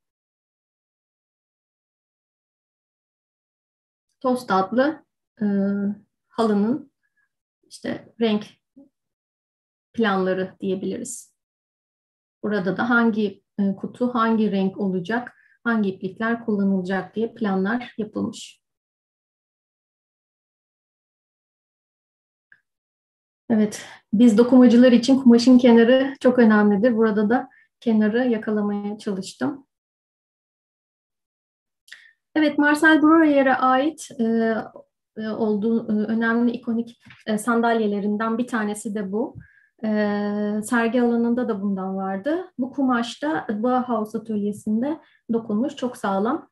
Tost adlı e, halının işte renk planları diyebiliriz. Burada da hangi kutu hangi renk olacak, hangi iplikler kullanılacak diye planlar yapılmış. Evet, biz dokumacılar için kumaşın kenarı çok önemlidir. Burada da kenarı yakalamaya çalıştım. Evet, Marcel Breuer'e ait olduğu önemli ikonik sandalyelerinden bir tanesi de bu. Sergi alanında da bundan vardı. Bu kumaş da Bauhaus atölyesinde dokunmuş, çok sağlam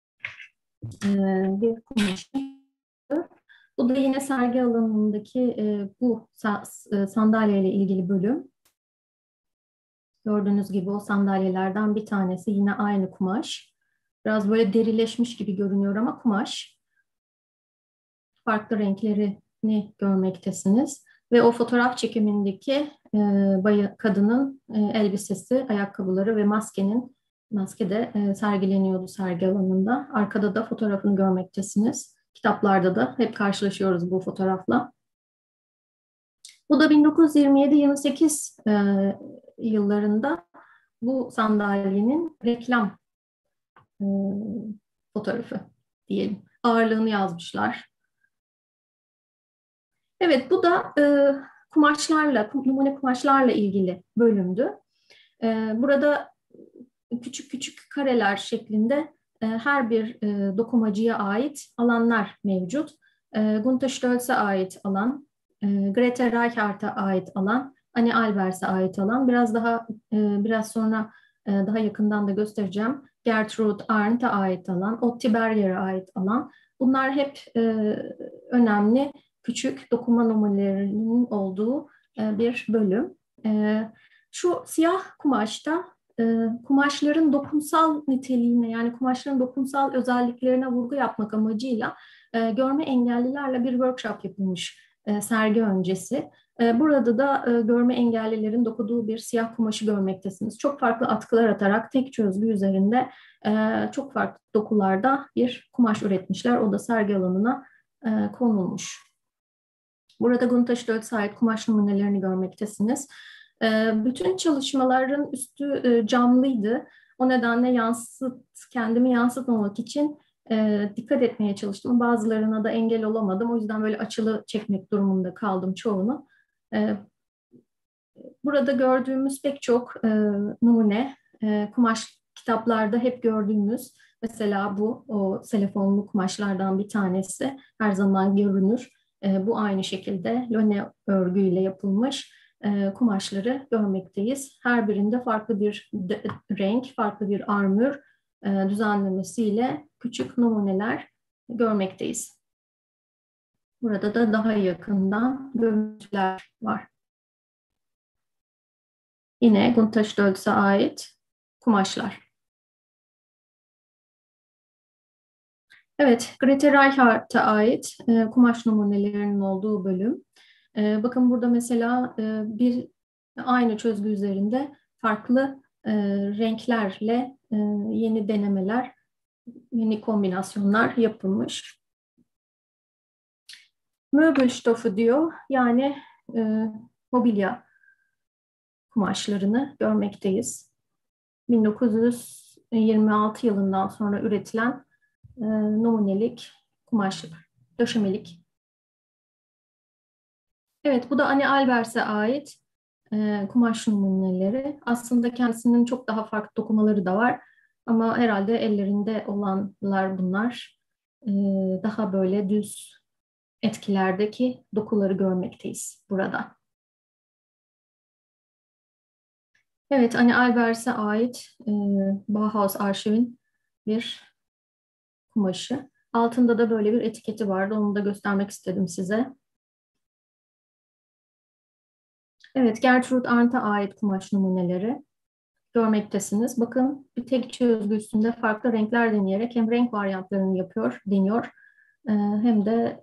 bir kumaş. Bu da yine sergi alanındaki bu sandalyeyle ilgili bölüm. Gördüğünüz gibi o sandalyelerden bir tanesi yine aynı kumaş. Biraz böyle derileşmiş gibi görünüyor ama kumaş. Farklı renklerini görmektesiniz. Ve o fotoğraf çekimindeki kadının elbisesi, ayakkabıları ve maske de sergileniyordu sergi alanında. Arkada da fotoğrafını görmektesiniz. Kitaplarda da hep karşılaşıyoruz bu fotoğrafla. Bu da 1927-28 yıllarında bu sandalyenin reklam e, fotoğrafı diyelim. Ağırlığını yazmışlar. Evet, bu da kumaşlarla, numune kumaşlarla ilgili bölümdü. Burada küçük küçük kareler şeklinde her bir dokumacıya ait alanlar mevcut. Günter Stölz'e ait alan, Grete Reichardt'a ait alan, Annie Albers'e ait alan, biraz sonra daha yakından da göstereceğim. Gertrude Arndt'a ait alan, Otti Berger'e ait alan. Bunlar hep önemli küçük dokuma numunelerinin olduğu bir bölüm. Şu siyah kumaşta kumaşların dokunsal niteliğine, yani kumaşların dokunsal özelliklerine vurgu yapmak amacıyla görme engellilerle bir workshop yapılmış sergi öncesi. Burada da görme engellilerin dokuduğu bir siyah kumaşı görmektesiniz. Çok farklı atkılar atarak tek çözgü üzerinde çok farklı dokularda bir kumaş üretmişler. O da sergi alanına konulmuş. Burada Guntaş Dölt'e ait kumaş numunelerini görmektesiniz. Bütün çalışmaların üstü camlıydı. O nedenle kendimi yansıtmamak için dikkat etmeye çalıştım. Bazılarına da engel olamadım. O yüzden böyle açılı çekmek durumunda kaldım çoğunu. E, Burada gördüğümüz pek çok numune, kumaş kitaplarda hep gördüğümüz, mesela bu o selefonlu kumaşlardan bir tanesi her zaman görünür. Bu aynı şekilde löne örgüyle yapılmış kumaşları görmekteyiz. Her birinde farklı bir renk, farklı bir armür düzenlemesiyle küçük numuneler görmekteyiz. Burada da daha yakından görüntüler var. Yine Guntaş Dölz'e ait kumaşlar. Evet, Grete Reichardt'a ait kumaş numunelerinin olduğu bölüm. Bakın burada mesela bir aynı çözgü üzerinde farklı renklerle yeni denemeler, yeni kombinasyonlar yapılmış. Möbelstoffu diyor, yani mobilya kumaşlarını görmekteyiz. 1926 yılından sonra üretilen numunelik kumaşlar, döşemelik. Evet, bu da Anne Albers'e ait kumaş numuneleri. Aslında kendisinin çok daha farklı dokumaları da var. Ama herhalde ellerinde olanlar bunlar. E, Daha böyle düz etkilerdeki dokuları görmekteyiz burada. Evet, Anne Albers'e ait Bauhaus arşivin bir kumaşı. Altında da böyle bir etiketi vardı. Onu da göstermek istedim size. Evet, Gertrude Arndt'a ait kumaş numuneleri görmektesiniz. Bakın, bir tek çözgü üstünde farklı renkler deneyerek hem renk varyantlarını deniyor. Hem de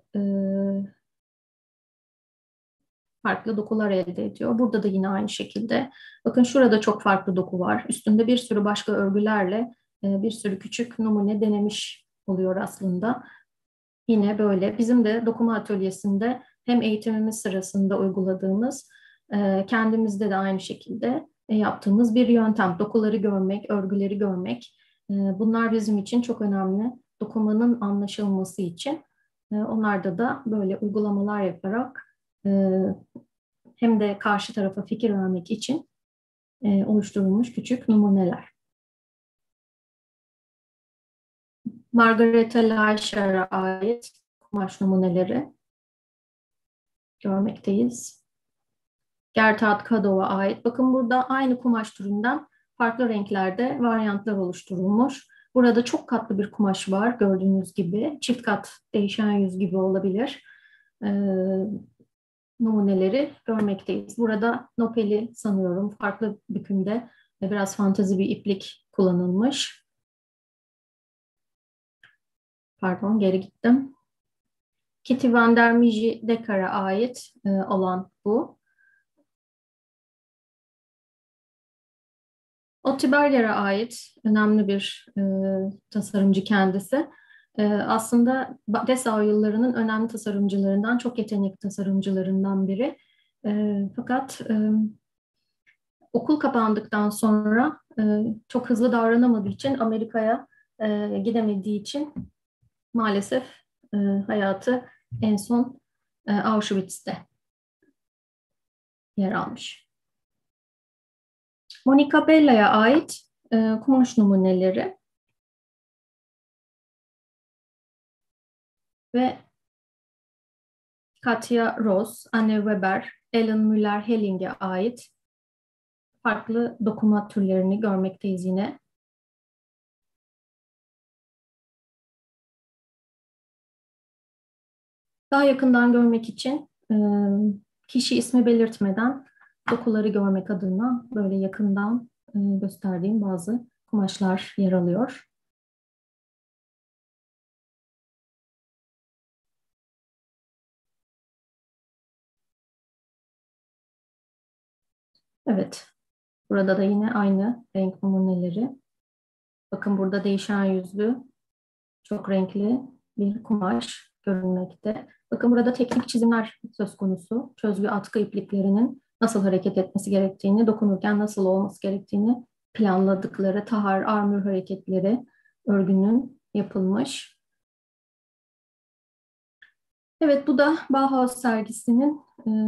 farklı dokular elde ediyor. Burada da yine aynı şekilde. Bakın, şurada çok farklı doku var. Üstünde bir sürü başka örgülerle bir sürü küçük numune denemiş oluyor aslında. Yine böyle bizim de dokuma atölyesinde hem eğitimimiz sırasında uyguladığımız, kendimizde de aynı şekilde yaptığımız bir yöntem. Dokuları görmek, örgüleri görmek. Bunlar bizim için çok önemli. Dokumanın anlaşılması için. Onlarda da böyle uygulamalar yaparak hem de karşı tarafa fikir vermek için oluşturulmuş küçük numuneler. Margareta Leischer'a ait kumaş numuneleri görmekteyiz. Gertrude Kado'ya ait. Bakın, burada aynı kumaş türünden farklı renklerde varyantlar oluşturulmuş. Burada çok katlı bir kumaş var gördüğünüz gibi. Çift kat değişen yüz gibi olabilir. Numuneleri görmekteyiz. Burada nopeli sanıyorum farklı bükümde biraz fantezi bir iplik kullanılmış. Pardon, geri gittim. Kitty van der Decker'a ait olan bu. Ottobeller'e ait önemli bir tasarımcı kendisi. Aslında Dessau yıllarının önemli tasarımcılarından, çok yetenekli tasarımcılarından biri. Fakat okul kapandıktan sonra çok hızlı davranamadığı için, Amerika'ya gidemediği için maalesef hayatı en son Auschwitz'te yer almış. Monica Bella'ya ait kumaş numuneleri ve Katja Ross, Anne Weber, Ellen Müller-Helling'e ait farklı dokuma türlerini görmekteyiz yine. Daha yakından görmek için kişi ismi belirtmeden dokuları görmek adına böyle yakından gösterdiğim bazı kumaşlar yer alıyor. Evet, burada da yine aynı renk numuneleri. Bakın burada değişen yüzlü, çok renkli bir kumaş görünmekte. Bakın burada teknik çizimler söz konusu. Çözgü atkı ipliklerinin nasıl hareket etmesi gerektiğini, dokunurken nasıl olması gerektiğini planladıkları tahar, armür hareketleri örgünün yapılmış. Evet, bu da Bauhaus sergisinin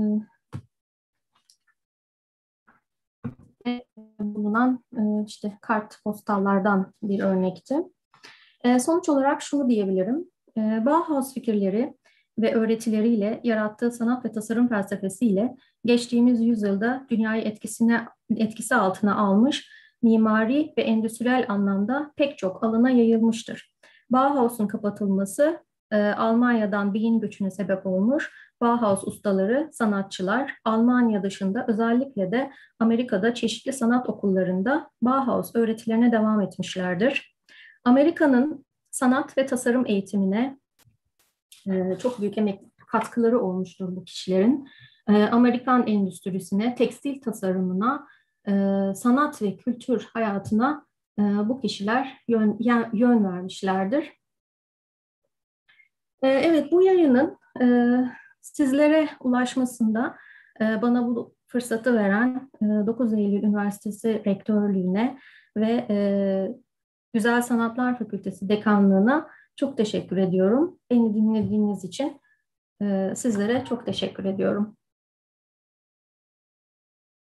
bulunan işte kart postallardan bir örnekti. Sonuç olarak şunu diyebilirim. Bauhaus fikirleri ve öğretileriyle yarattığı sanat ve tasarım felsefesiyle geçtiğimiz yüzyılda dünyayı etkisi altına almış, mimari ve endüstriyel anlamda pek çok alana yayılmıştır. Bauhaus'un kapatılması Almanya'dan beyin göçüne sebep olmuş. Bauhaus ustaları, sanatçılar Almanya dışında özellikle de Amerika'da çeşitli sanat okullarında Bauhaus öğretilerine devam etmişlerdir. Amerika'nın sanat ve tasarım eğitimine çok büyük emek katkıları olmuştur bu kişilerin. Amerikan endüstrisine, tekstil tasarımına, sanat ve kültür hayatına bu kişiler yön vermişlerdir. Evet, bu yayının sizlere ulaşmasında bana bu fırsatı veren 9 Eylül Üniversitesi Rektörlüğü'ne ve Güzel Sanatlar Fakültesi Dekanlığı'na çok teşekkür ediyorum. Beni dinlediğiniz için sizlere çok teşekkür ediyorum.